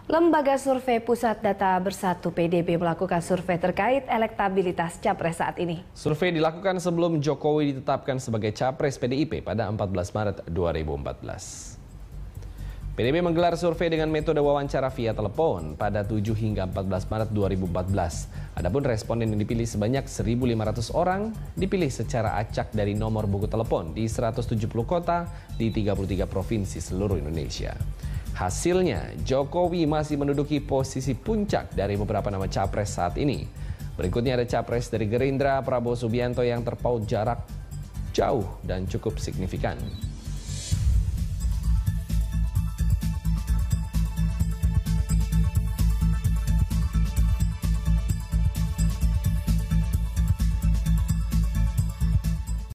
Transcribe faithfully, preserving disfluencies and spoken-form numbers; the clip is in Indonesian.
Lembaga Survei Pusat Data Bersatu P D B melakukan survei terkait elektabilitas capres saat ini. Survei dilakukan sebelum Jokowi ditetapkan sebagai capres P D I P pada empat belas Maret dua ribu empat belas. P D B menggelar survei dengan metode wawancara via telepon pada tujuh hingga empat belas Maret dua ribu empat belas. Adapun responden yang dipilih sebanyak seribu lima ratus orang dipilih secara acak dari nomor buku telepon di seratus tujuh puluh kota di tiga puluh tiga provinsi seluruh Indonesia. Hasilnya, Jokowi masih menduduki posisi puncak dari beberapa nama capres saat ini. Berikutnya ada capres dari Gerindra, Prabowo Subianto yang terpaut jarak jauh dan cukup signifikan.